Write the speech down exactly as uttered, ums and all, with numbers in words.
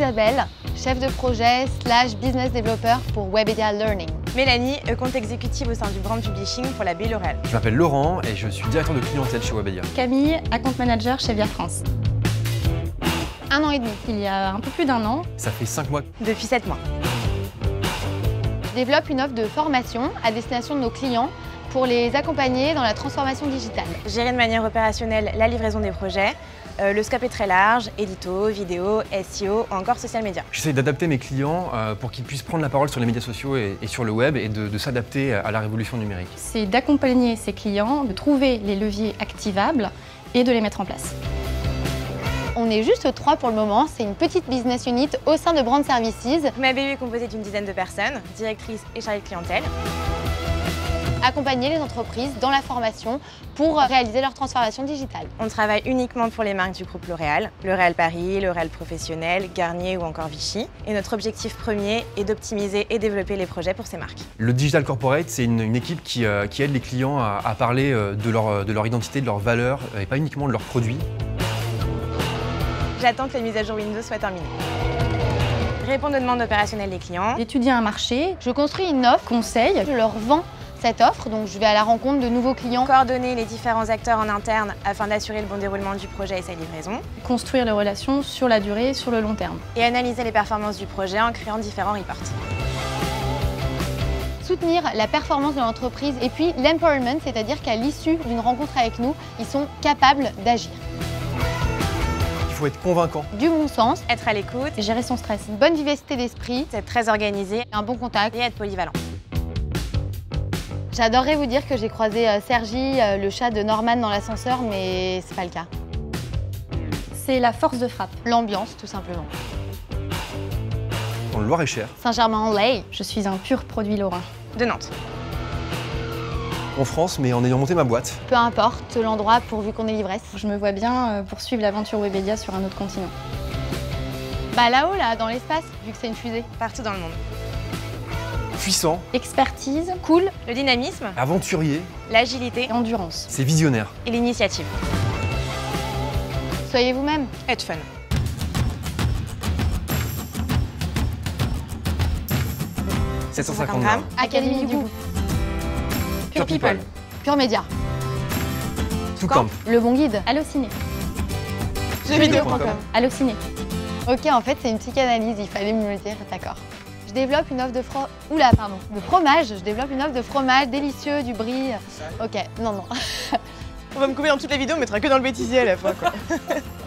Isabelle, chef de projet slash business developer pour Webedia Learning. Mélanie, compte exécutive au sein du brand publishing pour la B L'Oréal. Je m'appelle Laurent et je suis directeur de clientèle chez Webedia. Camille, account manager chez Via France. Un an et demi. Il y a un peu plus d'un an. Ça fait cinq mois. Depuis sept mois. Je développe une offre de formation à destination de nos clients pour les accompagner dans la transformation digitale. Gérer de manière opérationnelle la livraison des projets. Euh, le scope est très large, édito, vidéo, S E O, ou encore social media. J'essaie d'adapter mes clients euh, pour qu'ils puissent prendre la parole sur les médias sociaux et, et sur le web et de, de s'adapter à la révolution numérique. C'est d'accompagner ses clients, de trouver les leviers activables et de les mettre en place. On est juste trois pour le moment, c'est une petite business unit au sein de Brand Services. Ma B U est composée d'une dizaine de personnes, directrices et chargées de clientèle. Accompagner les entreprises dans la formation pour réaliser leur transformation digitale. On travaille uniquement pour les marques du groupe L'Oréal, L'Oréal Paris, L'Oréal Professionnel, Garnier ou encore Vichy. Et notre objectif premier est d'optimiser et développer les projets pour ces marques. Le Digital Corporate, c'est une, une équipe qui, euh, qui aide les clients à, à parler euh, de, leur, de leur identité, de leurs valeurs et pas uniquement de leurs produits. J'attends que les mises à jour Windows soient terminées. Répondre aux demandes opérationnelles des clients. Étudier un marché, Je construis une offre, conseil, je leur vends cette offre, donc je vais à la rencontre de nouveaux clients. Coordonner les différents acteurs en interne afin d'assurer le bon déroulement du projet et sa livraison. construire les relations sur la durée, sur le long terme. Et analyser les performances du projet en créant différents reports. Soutenir la performance de l'entreprise et puis l'empowerment, c'est-à-dire qu'à l'issue d'une rencontre avec nous, ils sont capables d'agir. Il faut être convaincant. Du bon sens, Être à l'écoute, Et gérer son stress. une bonne vivacité d'esprit, être très organisé un bon contact. et être polyvalent. J'adorerais vous dire que j'ai croisé euh, Sergi, euh, le chat de Norman dans l'ascenseur, mais c'est pas le cas. C'est la force de frappe. L'ambiance, tout simplement. Dans le Loir-et-Cher, Saint-Germain-en-Laye, Je suis un pur produit lorrain. De Nantes. en France, mais en ayant monté ma boîte. peu importe l'endroit pourvu qu'on ait l'ivresse. Je me vois bien euh, poursuivre l'aventure Webedia sur un autre continent. Bah là-haut, là, dans l'espace, vu que c'est une fusée. Partout dans le monde. Puissant, Expertise Cool, Le dynamisme, aventurier, l'agilité et endurance. c'est visionnaire. et l'initiative. soyez vous-même. Être fun. sept cent cinquante grammes. Académie du goût, Pure People. Pure Média, Tout camp. le bon guide, Allociné. jeuxvideo point com. Allociné. Ok, en fait, c'est une psychanalyse, il fallait me le dire, d'accord. Je développe une offre de fro... Oula, pardon, de fromage. Je développe une offre de fromage délicieux, du brie. Ok, non, non. On va me couper dans toutes les vidéos, on mettra que dans le bêtisier à la fois, quoi.